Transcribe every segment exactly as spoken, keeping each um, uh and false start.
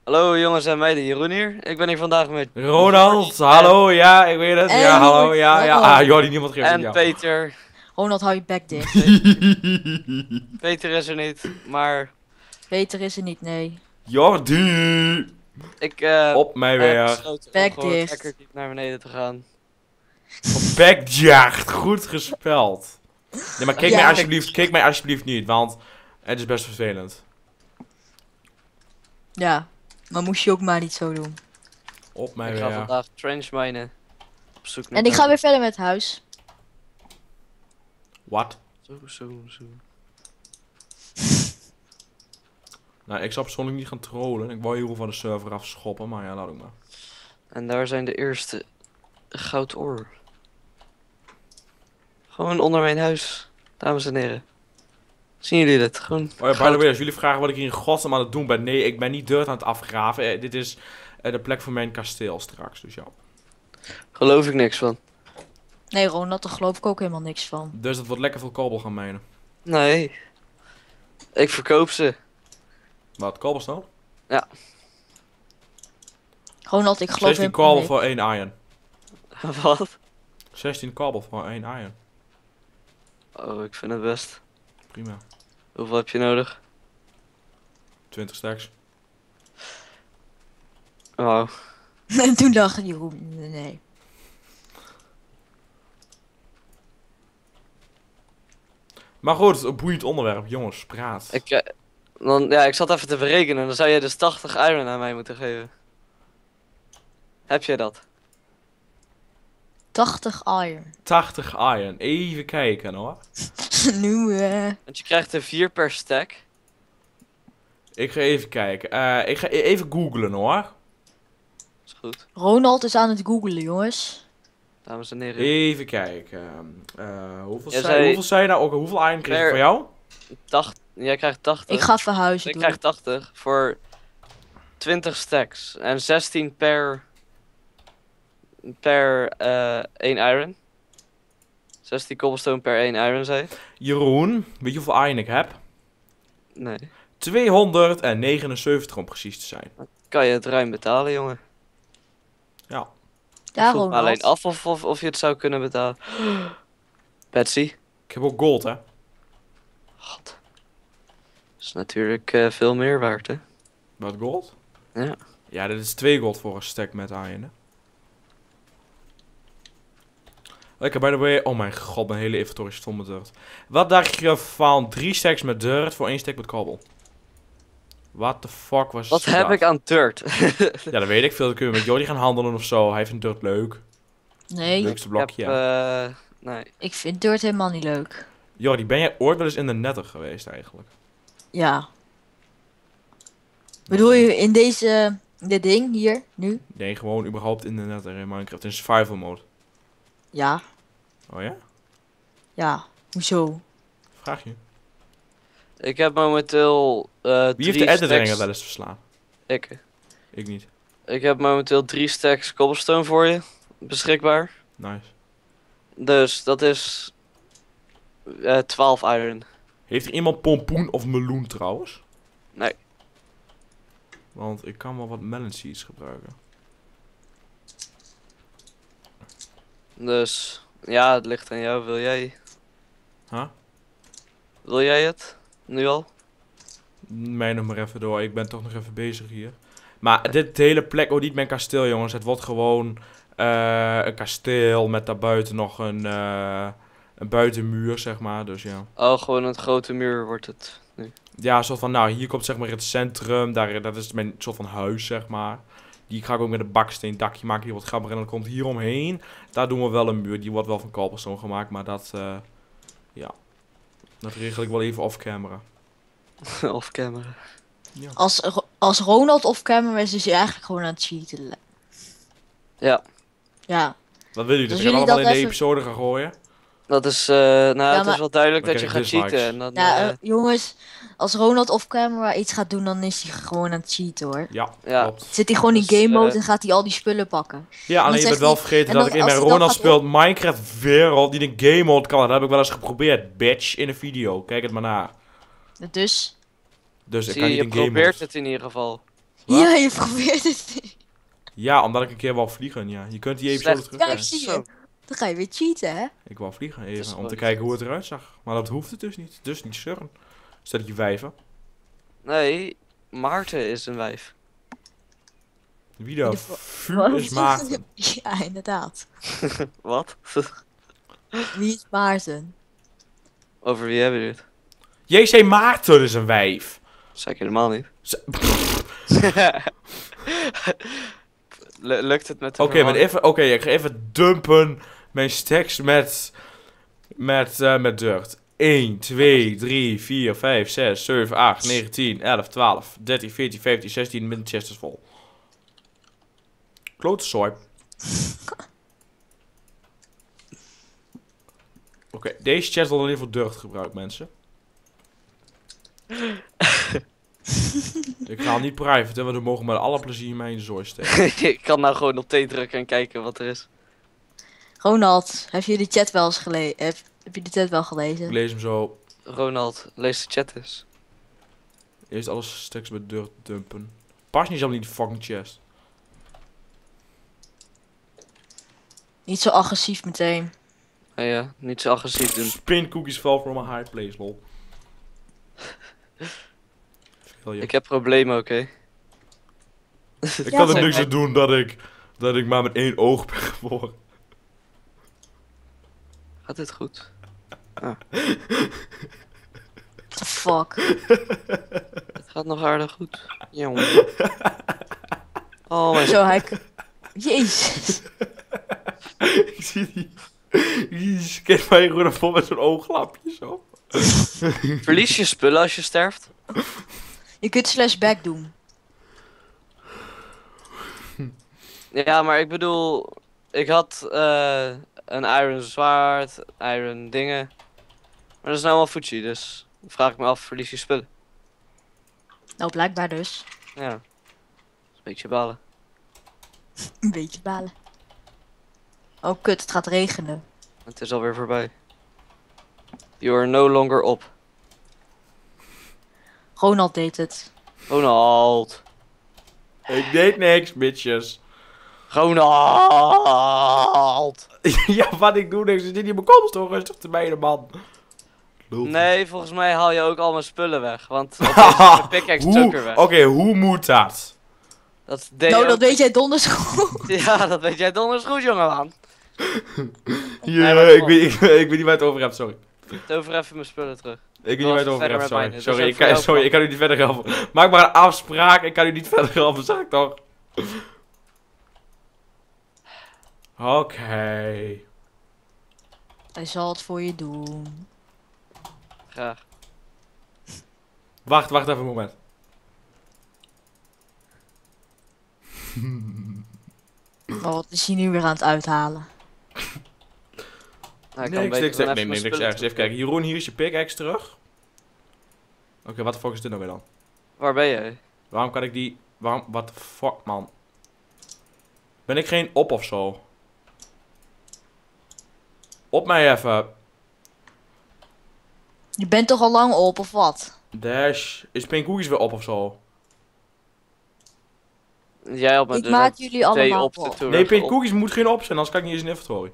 Hallo jongens en meiden, Jeroen hier. Ik ben hier vandaag met Ronald, hallo, ja, ik weet het. En Ja, hallo, ja, ja. Ronald. Ah, Jordi, niemand geeft het en jou. Peter. Ronald, hou je bek dicht. Peter is er niet, maar Peter is er niet, nee. Jordi! ik eh Op mij heb weer. besloten om Bek gewoon dicht. lekker diep naar beneden te gaan. Backjacht, goed gespeld. Nee, maar kijk Ja. mij alsjeblieft, kijk mij alsjeblieft niet, want het is best vervelend. Ja, maar moest je ook maar niet zo doen. Op mij Ik ga weer. vandaag trench minen. Op zoek naar En ik ga weer verder met huis. Wat? Zo, zo, zo. Nou, ik zou persoonlijk niet gaan trollen. Ik wou heel veel van de server afschoppen, maar ja, laat ook maar. En daar zijn de eerste goudoor. Gewoon onder mijn huis, dames en heren. Zien jullie dit? Gewoon Oh ja, by the goud. way, als jullie vragen wat ik hier in godsnaam aan het doen ben. Nee, ik ben niet dirt aan het afgraven. Eh, dit is eh, de plek voor mijn kasteel straks, dus ja. Geloof ik niks van. Nee, Ronald, daar geloof ik ook helemaal niks van. Dus het wordt lekker veel kabel gaan mijnen. Nee. Ik verkoop ze. Wat, cobblestone? Ronald, ik geloof zestien helemaal kabel niks. voor één iron. Wat? zestien kabel voor één iron. Oh, ik vind het best. Prima. Hoeveel heb je nodig? twintig stacks. Wauw. En toen dacht Jeroen, nee. Maar goed, een boeiend onderwerp. Jongens, praat. Ik, eh, dan, ja, ik zat even te berekenen. Dan zou je dus tachtig iron aan mij moeten geven. Heb jij dat? tachtig iron. tachtig iron. Even kijken hoor. nu, eh... Want je krijgt er vier per stack. Ik ga even kijken. Eh, ik ga e- even googlen hoor. Is goed. Ronald is aan het googlen, jongens. Dames en heren. Even kijken. Eh, hoeveel, Jij zei, zei- hoeveel zei je nou ook? Hoeveel iron kreeg ik Per- van jou? Tacht, jij krijgt tachtig. Ik ga verhuizen. Ik doe. krijg tachtig voor twintig stacks. En zestien per... Per eh één iron. zestien cobblestone per één iron, zei je? Jeroen, weet je hoeveel iron ik heb? Nee. tweehonderdnegenenzeventig om precies te zijn. Kan je het ruim betalen, jongen? Ja. Ja, Ik vroeg me alleen Ronald. af of, of, of je het zou kunnen betalen. Betsy. Ik heb ook gold hè. God. Is natuurlijk eh, veel meer waard, hè? Wat gold? Ja. Ja, dit is twee gold voor een stack met iron hè. Lekker, by the way. Oh mijn god, mijn hele inventory is vol met dirt. Wat dacht je van drie stacks met dirt voor één stack met kobbel? What the fuck was Wat dat? heb ik aan dirt? Ja, dat weet ik veel. Dan kunnen we met Jordi gaan handelen of zo. Hij vindt dirt leuk. Nee, Leukste Ik heb, blokje. ja. eh, nee. ik vind dirt helemaal niet leuk. Jordi, ben jij ooit wel eens in de nether geweest eigenlijk? Ja. Bedoel je in deze... Dit ding hier, nu? Nee, gewoon überhaupt in de nether in Minecraft. In survival mode. Ja. Oh ja? Ja. Hoezo? Vraag je. Ik heb momenteel eh Wie drie heeft de Ender stacks... wel eens verslaan? Ik. Ik niet. Ik heb momenteel drie stacks cobblestone voor je beschikbaar. Nice. Dus dat is eh twaalf iron. Heeft er iemand pompoen of meloen trouwens? Nee. Want ik kan wel wat melon seeds gebruiken. Dus ja, het ligt aan jou. Wil jij? Huh? Wil jij het? Nu al? Mij nog maar even door. Ik ben toch nog even bezig hier. Maar dit hele plek, oh niet mijn kasteel jongens. Het wordt gewoon eh, een kasteel met daarbuiten nog een, eh, een buitenmuur zeg maar. Dus ja. Oh, gewoon een grote muur wordt het nu. Ja, een soort van, nou hier komt zeg maar het centrum. Daar, dat is mijn soort van huis zeg maar. Die ga ik ook met een baksteen dakje maken. Hier wat grappiger. En dan komt hier omheen. Daar doen we wel een muur. Die wordt wel van cobblestone gemaakt. Maar dat, eh, ja. Dat regel ik wel even off camera. Off camera. Als, Ro- als Ronald off camera is, is hij eigenlijk gewoon aan het cheaten. Ja, Ja. Wat wil jullie? Dus Dat ik jullie allemaal in dat de even- episode gaan gooien? dat is, eh nou het maar- is wel duidelijk Dan dat je krijg gaat ik cheaten. dislikes. En dan, Ja, eh, eh, jongens. Als Ronald off camera iets gaat doen, dan is hij gewoon aan het cheaten hoor. Ja, Ja. klopt. Zit hij gewoon in Dus, game mode eh, en gaat hij al die spullen pakken. Ja, alleen je zegt bent wel hij- vergeten en dat dan ik in als mijn hij dan Ronald gaat speelt Minecraft wereld die de game mode kan. Dat heb ik wel eens geprobeerd, bitch, in een video. Kijk het maar na. Dus, Dus ik zie kan je, niet je in game probeert mode. het in ieder geval. Wat? Ja, je probeert het. Ja, omdat ik een keer wou vliegen, ja. Je kunt die episode Slecht. terugkijken. Kijk, zie Zo. je. Dan ga je weer cheaten, hè? Ik wou vliegen is even, om gewoon te niet kijken goed. hoe het eruit zag. Maar dat hoeft het dus niet. Dus niet surren. Stel je wijven. Nee, Maarten is een wijf. Wie In de de vo- vuur is Maarten? Ja, inderdaad. Wat? Wie is Maarten? Over wie hebben jullie het? J C Maarten is een wijf. Dat zei ik helemaal niet. Z- Lu- Lukt het met de Oké, maar verwarring? even, oké, ik ga even dumpen mijn stacks met, met, eh, met dirt. één, twee, drie, vier, vijf, zes, zeven, acht, negen, tien, elf, twaalf, dertien, veertien, vijftien, zestien, mijn chest is vol. Klote swipe. Oké, deze chest wordt alleen voor dirt gebruikt, mensen. Ik ga hem niet private, hè, want we mogen met alle plezier mij in de zooi steken. Ik kan nou gewoon op T drukken en kijken wat er is. Ronald, heb je de chat wel eens gelezen? Heb, heb je de chat wel Ik gelezen? lees hem zo. Ronald, lees de chat eens. Eerst alle stacks met dirt dumpen. Pas niet zelf niet die fucking chest. Niet zo agressief meteen. Oh ja, niet zo agressief doen. Spin cookies fell from a high place, lol. Veel je. Ik heb problemen, oké? Ik Ja, kan er zeg niks maar. aan doen dat ik, dat ik maar met één oog ben geboren. Gaat dit goed? What the fuck? Het gaat nog aardig goed. Jongen. Oh mijn Zo, hij... Jezus. Ik zie die... Die skin van je groene vol met zo'n ooglapje zo. Verlies je spullen als je sterft? Je kunt slash back doen. Ja, maar ik bedoel... Ik had eh, een iron zwaard, iron dingen. Maar dat is nou al Fuji, dus... Dan vraag ik me af, verlies je spullen? Nou, blijkbaar dus. Ja. Dat is een beetje balen. Een beetje balen. Oh kut, het gaat regenen. Het is alweer voorbij. You are no longer op. Ronald deed het. Ronald. Ik deed niks, bitches. Ronald! Ja, wat ik doe niks. Is dit niet mijn komst toch? Rustig te mijden, man. Lul. Nee, volgens mij haal je ook al mijn spullen weg. Want opeens is de pickaxe ook Hoe? weer weg. Oké, hoe moet dat? Dat deed Nou, ook- dat weet jij donders goed. Ja, dat weet jij donders goed, jongeman. Hier, Nee, maar eh, ik, kom. weet, ik, ik weet niet waar je het over hebt, sorry. Tover even mijn spullen terug. Ik weet niet Wel waar je het over verder hebt, met sorry. mijne, Sorry, dus ik ook kan, voor jou, sorry, man. ik kan u niet verder helpen. Maak maar een afspraak, ik kan u niet verder helpen, zeg ik toch. Oké. Hij zal het voor je doen. Graag. Wacht, wacht even een moment. Maar wat is hij nu weer aan het uithalen? Nou, ik kan niks, beter niks, gewoon nee, even niks, mijn niks spullen ergens. Even terug- kijken, Jeroen, hier is je pickaxe terug. Oké, wat de fuck is dit nou weer dan? Waar ben jij? Waarom kan ik die... Waarom... What the fuck, man? Ben ik geen op of zo? Op mij even. Je bent toch al lang op, of wat? Dash. Is Pink Cookies weer op of zo? Jij had me Ik dus maak ook jullie twee allemaal op. op. toen Nee, werd Pink op. Cookies moet geen op zijn, anders kan ik niet eens in inventory.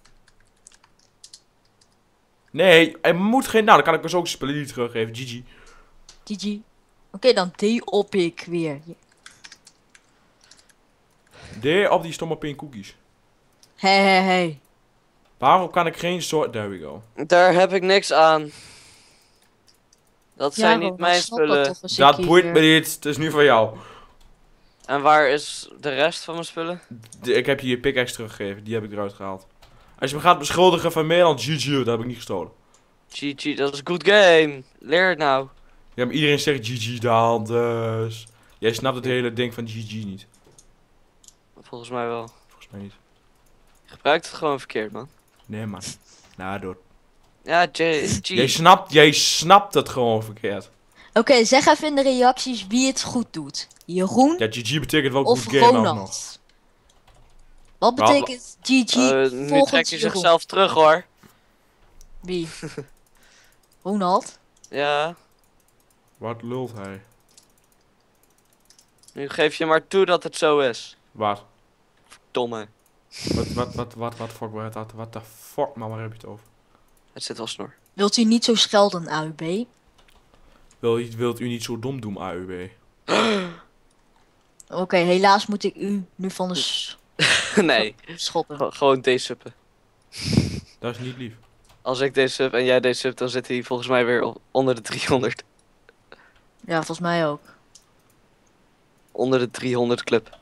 Nee, hij moet geen... Nou, dan kan ik dus ook spullen niet teruggeven. G G. G G. Oké, dan de-op ik weer. D op die stomme Pink Cookies. Hé, hé, hé. Waarom kan ik geen soort... There we go. Daar heb ik niks aan. Dat Ja, zijn Ronald, niet mijn snap dat spullen. toch eens een Dat boeit me keer. niet. Het is nu van jou. En waar is de rest van mijn spullen? De- ik heb je je pickaxe teruggegeven. Die heb ik eruit gehaald. Als je me gaat beschuldigen van meer dan G G, dat heb ik niet gestolen. G G, dat is een good game. Leer het nou. Ja, maar iedereen zegt G G dan, dus... Jij snapt het hele ding van G G niet. Volgens mij wel. Volgens mij niet. Je gebruikt het gewoon verkeerd, man. Nee, man. Nou, door. Ja, J G. Jij snapt, jij snapt het gewoon verkeerd. Oké, zeg even in de reacties wie het goed doet. Jeroen Ja, G G betekent wel of good game alsnog. Ronald? Wat Wel- betekent G G Eh, nu volgens trekt hij Jeroen? zichzelf terug, hoor. Wie? Ronald? Ja. Wat lult hij? Nu geef je maar toe dat het zo is. Wat? Domme. Wat, wat, wat, wat, wat, fuck, wat, wat, wat de fuck, man, waar heb je het over? Het zit wel snor. Wilt u niet zo schelden, A U B? Wil, je- wilt u niet zo dom doen, A U B? Oké, helaas moet ik u nu van de s- Nee, schoppen. Ge- gewoon D-suppen. Dat is niet lief. Als ik D-sub en jij D-sub, dan zit hij volgens mij weer o- onder de driehonderd. Ja, volgens mij ook. Onder de driehonderd club.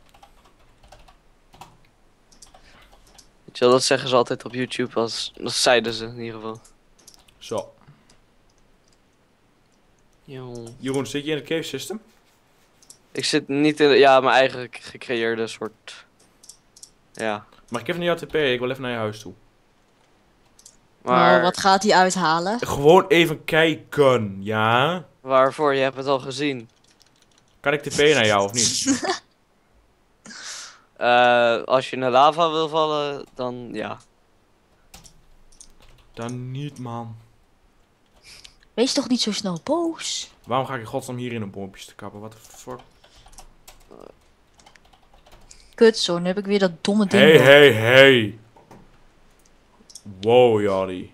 Weet je wel, dat zeggen ze altijd op YouTube, als, dat zeiden ze in ieder geval. Zo. Yo. Jeroen, zit je in het cave system? Ik zit niet in, de, ja, mijn eigen gecreëerde soort, ja. Mag ik even naar jou T P? Ik wil even naar je huis toe. Maar Nou, wat gaat hij uithalen? Gewoon even kijken, ja? waarvoor? Je hebt het al gezien. Kan ik T P naar jou of niet? Eh, als je in de lava wil vallen, dan ja. Dan niet, man. Wees toch niet zo snel boos. Waarom ga ik in godsnaam hierin om boompjes te kappen? What the fuck? Kut zo, nu heb ik weer dat domme ding. Hey, door. hey, hey. Wow, Jordi.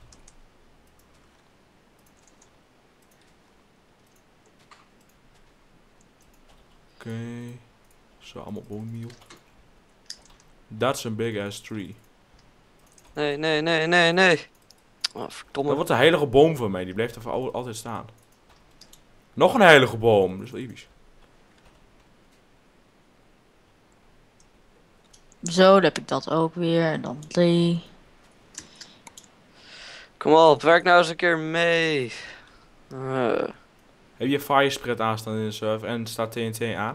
Oké. Okay. Zo, allemaal boommeal. That's a big ass tree. Nee, nee, nee, nee, nee. Oh, verdomme. Dat wordt een heilige boom van mij. Die blijft er voor al- altijd staan. Nog een heilige boom. Dat is wel episch. Zo, dan heb ik dat ook weer. En dan die. Kom op, werk nou eens een keer mee. Eh, Heb je Firespread aanstaan in de server en staat T N T aan?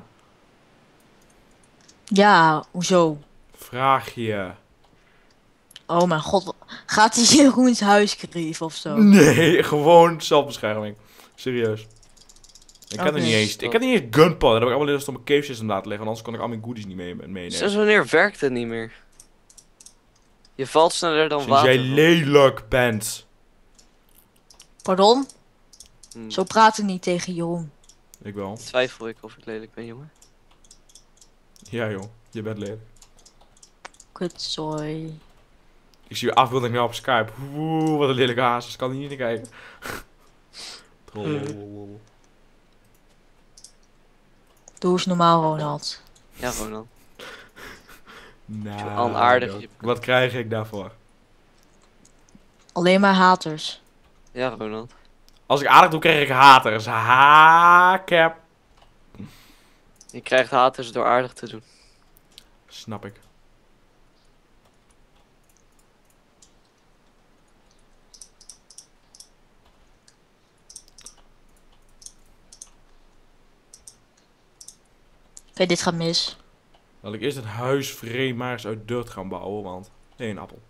Ja, hoezo? Vraag je. Oh mijn god, wa- gaat hij Jeroens huis grieven of zo? Nee, gewoon zelfbescherming. Serieus. Ik kan Oké. er niet eens. Ik kan niet eens gunpowder. Dat heb ik allemaal eerst op mijn cave system laten liggen. Anders kon ik al mijn goodies niet mee, meenemen. Sinds wanneer werkt het niet meer? Je valt sneller dan Sinds water. jij lelijk bent. Pardon? Hm, Zo praat ik niet tegen Jeroen. Ik wel. Twijfel ik of ik lelijk ben, jongen. Ja joh, je bent lelijk. Kutzooi. Ik zie je afbeelding nou op Skype. Oeh, wat een lelijke haas. Ik kan hier niet naar kijken. Trollololol. Doe eens normaal, Ronald. Ja, Ronald. Nou, onaardig. wat- Wat krijg ik daarvoor? Alleen maar haters. Ja, Ronald. Als ik aardig doe, krijg ik haters. Ha-cap. Je krijgt haters door aardig te doen. Snap ik. Oké, dit gaat mis. Laat ik eerst het huis vreemd maar eens uit dirt gaan bouwen, want... Nee, een appel.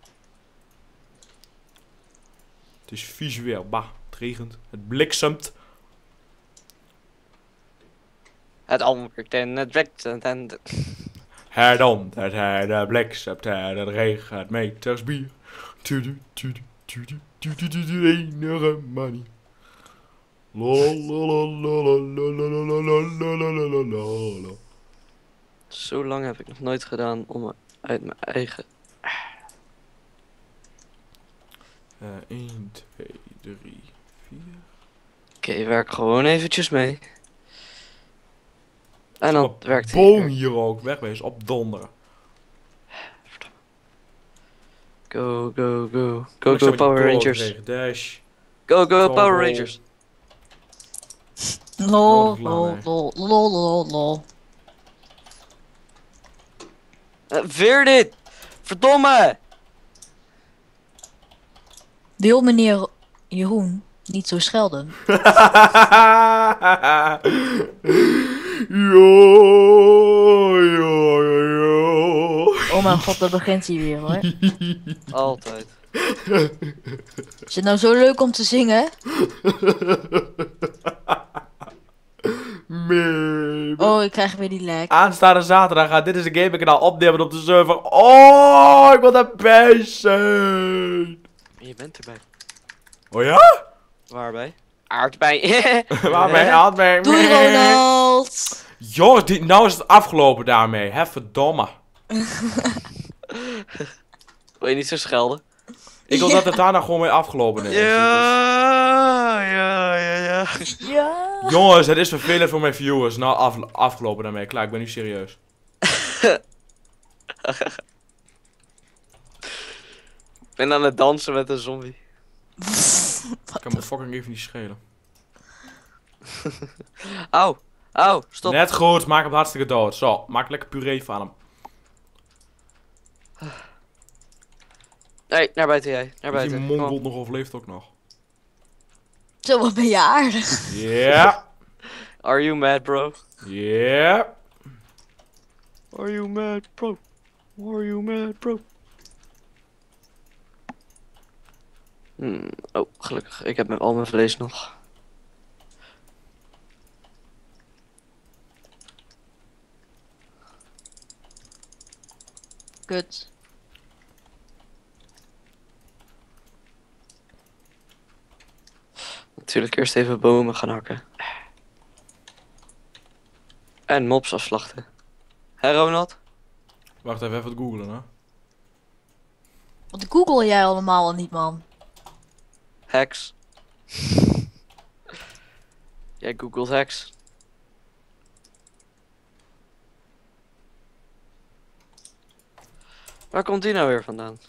Het is visueel. Bah, het regent. Het bliksemt. Het almert en het wekt en... en- Het om, het hij de bliksemt, het het regent, het meters bier. Tudu, tudu, tudu, tudu, tudu, enige money. Lalalalalalalalalalalalala. Zo lang heb ik nog nooit gedaan om uit mijn eigen... Uh, één, twee, drie, vier. Oké, werk gewoon eventjes mee. En dan Op werkt boom hij. hier ook, wegwezen, op donderen. Go, go, go. Ik Go, zou go met Power die Rangers. tegen Dash. Go, go Go, Power go. Rangers. Lol, Oh, dat is lol, lang, lol, lol, lol, lol. Eh, weer dit! Verdomme! Wil meneer Jeroen niet zo schelden? Yo, yo, yo. Oh mijn god, daar begint hij weer hoor. Altijd. Is het nou zo leuk om te zingen? Maybe. Oh, ik krijg weer die lag. Aanstaande zaterdag gaat dit is een gaming kanaal opnemen op de server. Oh, ik wil daarbij zijn. Je bent erbij. Oh ja? Waarbij? Aardbei. Waar ben je? Haal ben Doei Ronald! Jongens, die, nou is het afgelopen daarmee. Hè, verdomme. Wil je niet zo schelden? Ik wil dat het daar nou gewoon mee afgelopen is. Ja, ja, ja, ja. Ja. Jongens, het is vervelend voor mijn viewers. Nou, af, afgelopen daarmee. Klaar, ik ben nu serieus. Ik ben aan het dansen met een zombie. Ik kan me fucking even niet schelen. Auw, auw, stop. Net goed, maak hem hartstikke dood. Zo, maak lekker puree van hem. Nee, naar buiten jij, naar Is die buiten. Kom op. mongold nog of leeft ook nog? Zo, wat ben je aardig. Ja. Are you mad, bro? Ja. Are you mad, bro? Are you mad, bro? Hmm, oh, gelukkig. Ik heb mijn, al mijn vlees nog. Kut. Natuurlijk eerst even bomen gaan hakken. En mobs afslachten. Hé, Ronald? Wacht even, even het googlen, hè. Wat google jij allemaal al niet, man? Hacks. Jij googelt hacks. Waar komt die nou weer vandaan?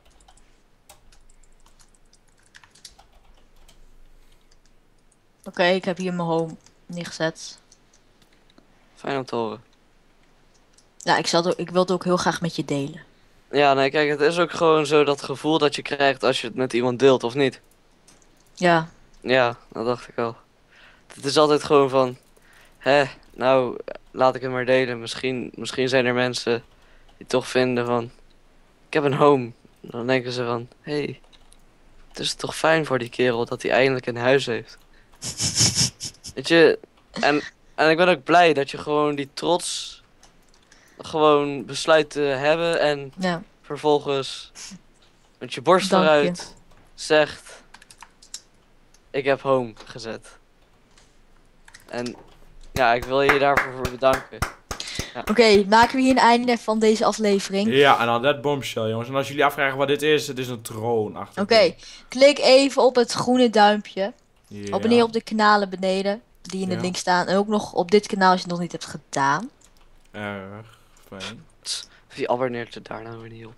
Oké, ik heb hier mijn home neergezet. Fijn om te horen. Ja, ik, zal het ook- ik wil het ook heel graag met je delen. Ja, nee, kijk, het is ook gewoon zo dat gevoel dat je krijgt als je het met iemand deelt, of niet? Ja, Ja, dat dacht ik al. Het is altijd gewoon van, hè, nou, laat ik het maar delen. Misschien, misschien zijn er mensen die toch vinden van, ik heb een home. Dan denken ze van, hé, hey, het is toch fijn voor die kerel dat hij eindelijk een huis heeft. Weet je, en, en ik ben ook blij dat je gewoon die trots gewoon besluit te hebben en ja. vervolgens met je borst Dank je. vooruit zegt, ik heb home gezet. En ja, ik wil je daarvoor voor bedanken. Oké, maken we hier een einde van deze aflevering. Ja, en dan dat bombshell, jongens. En als jullie afvragen wat dit is, het is een troon achter. Oké, klik even op het groene duimpje. Ja. Abonneer op de kanalen beneden, die in de Ja. link staan. En ook nog op dit kanaal als je het nog niet hebt gedaan. Erg fijn. Wie abonneert er daar nou weer niet op?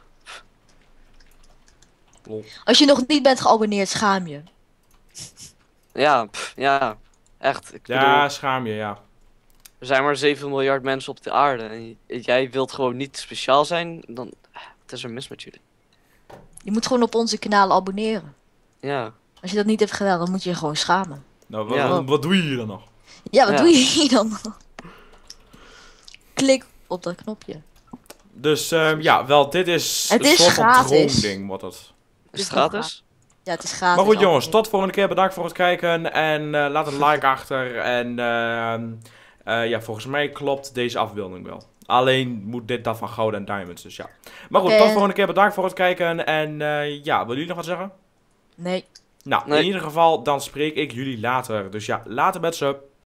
Lol. Als je nog niet bent geabonneerd, schaam je. Ja, pff, ja, echt. Ik Ja, bedoel, schaam je, ja. er zijn maar zeven miljard mensen op de aarde. En j- jij wilt gewoon niet speciaal zijn, dan... Wat is er mis met jullie? Je moet gewoon op onze kanalen abonneren. Ja. Als je dat niet hebt gedaan, dan moet je je gewoon schamen. Nou, wat, Ja. wat, wat doe je hier dan nog? Ja, wat Ja. doe je hier dan? Klik op dat knopje. Dus, ehm, ja, wel, dit is Het een is soort van gratis. troonding, wordt het. Is Dit het is wel gratis? Ja, het is gratis. Maar goed jongens, abonneren. tot volgende keer. Bedankt voor het kijken. En eh, laat een like achter. En ehm, eh, ja, volgens mij klopt deze afbeelding wel. Alleen moet dit dan van goud en diamonds, dus ja. Maar goed, Oké. tot volgende keer. Bedankt voor het kijken. En eh, ja, willen jullie nog wat zeggen? Nee. Nou, Nee. in ieder geval, dan spreek ik jullie later. Dus ja, later met ze.